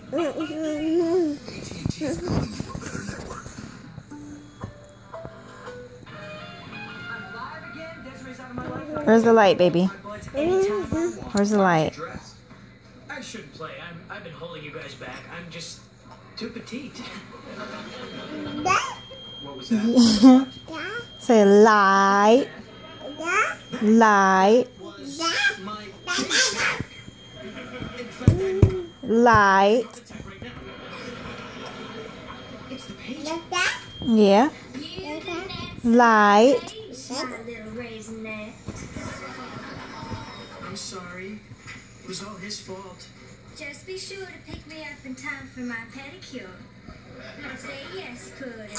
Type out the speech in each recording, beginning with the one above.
AT&T's going to a better network. Where's the light, baby? Where's the light? I shouldn't play. I've been holding you guys back. I'm just too petite. What was that? Say light. Light. Light. It's the page. Yeah. Light. I'm sorry. It was all his fault. Just be sure to pick me up in time for my pedicure. Say yes, Pudding.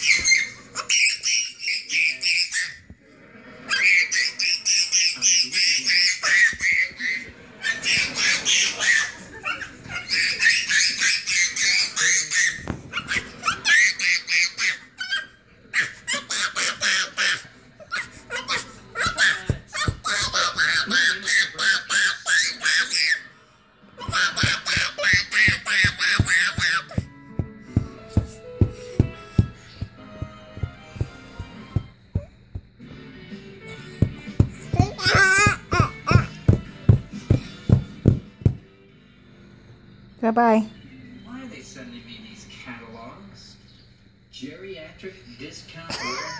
Bye-bye. Why are they sending me these catalogs? Geriatric discount warehouse?